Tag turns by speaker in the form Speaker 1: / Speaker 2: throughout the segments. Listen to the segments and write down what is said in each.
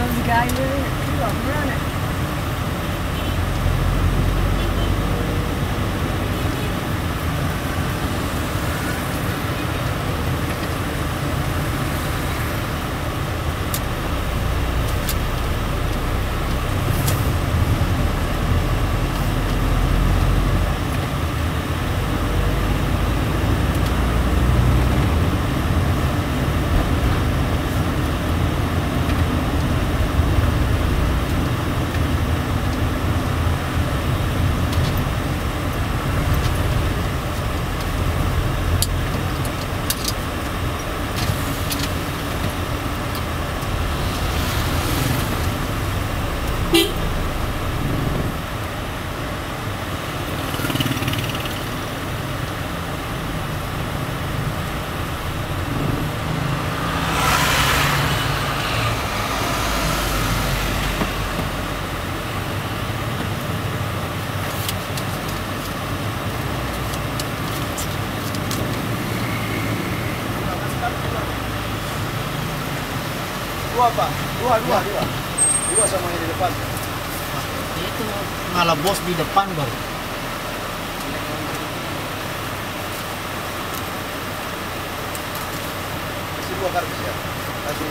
Speaker 1: There's a guy there. I'm running.
Speaker 2: Dua apa? Dua sama yang di depan.
Speaker 3: Itu malah bos di depan baru.
Speaker 2: Kasih dua kardus ya. Kasih.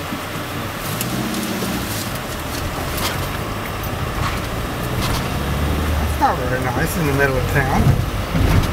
Speaker 4: That's not very nice in the middle of town.